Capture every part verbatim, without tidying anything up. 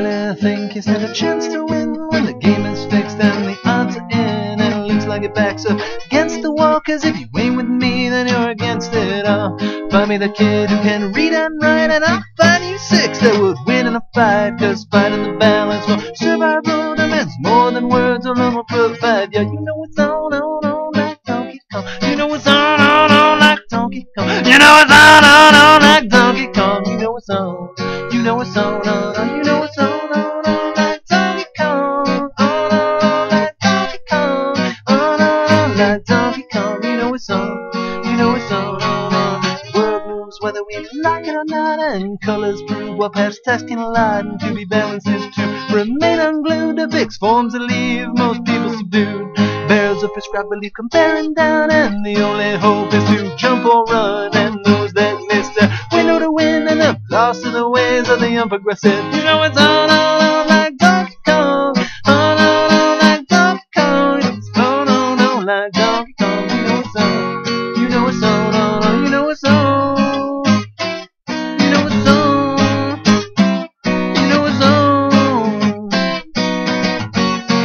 really think you stand a chance to win when the game is fixed and the odds are in, and it looks like it backs up against the wall? Cause if you ain't with me, then you're against it all. Find me the kid who can read and write, and I'll find you six that would win in a fight. Cause fighting the balance for survival demands more than words alone will provide. Yeah, you know it's on, on, on like Donkey Kong. You know it's on, on, on like Donkey Kong. You know it's on, on, on like Donkey Kong. You know it's on. You know it's on, on, on. You know it's on, on, on like Donkey Kong. On, on like Donkey Kong. On, on like Donkey Kong. You know it's on. You know it's on, on, on. The world moves whether we like it or not, and colors prove what paths text can lie. And to be balanced is to remain unglued to fix forms that leave most people subdued. Barrels of prescribed belief come bearing down, and the only hope is to jump or run. And those that miss their window to win and have lost to the ways of the unprogressive. You know it's on, on, on like Donkey Kong. On, on, on like Donkey Kong. It's on, on, on like Donkey Kong. You know it's on. You know it's on, on, on. You know it's on. You know it's on. You know it's on.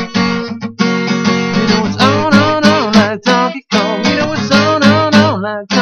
You know it's on, on, on like Donkey Kong. You know it's on, on, on like